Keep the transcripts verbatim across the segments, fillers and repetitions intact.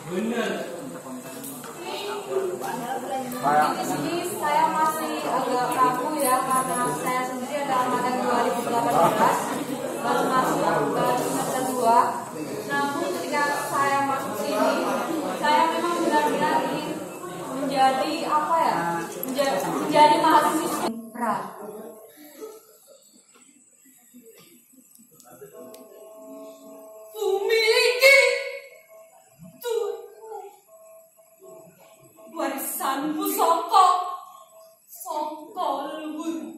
Di sini saya masih agak ragu ya, karena saya sendiri adalah angkatan dua ribu delapan belas, baru masuk baru semester dua. Namun ketika saya masuk sini, saya memang benar-benar ingin menjadi apa ya, menjadi, menjadi mahasiswa Prau. Memiliki warisan pusaka saka leluhur.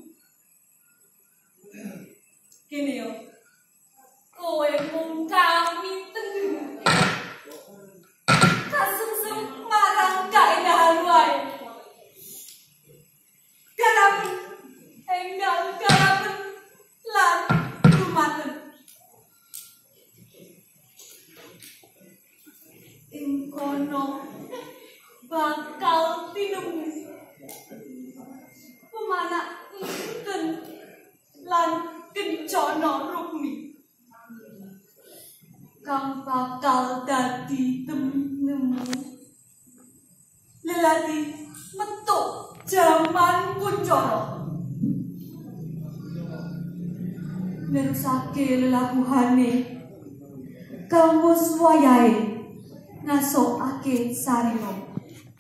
Gini yo, kowe mung kami tentu kasungsung marang kaedahan wae. Garapen enggal garapen lan lumaten. Ing kono bakal tinemu pemanak ingkun lan kencana rukmi kang bakal dadi tenemu lelati metuk jaman kuncara nerusake lelabuhane kang wis wayahe ngasokake sarina.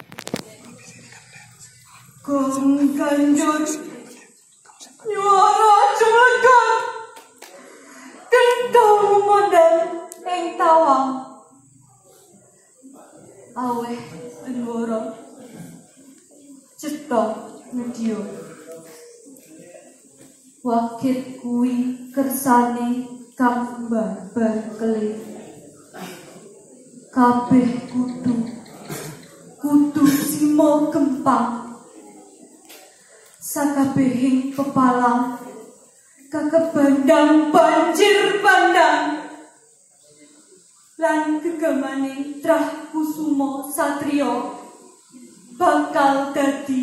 Kang ganjur nyuara jelegan kentang modal ing tawang aweh ndoro cetok medya wakit kuwi kersane kang babar kelit kabeh kudu kudu simo gempang sakabehing pepalang kakebandang banjir bandang lan gegamaning trah kusumo satrio bakal dadi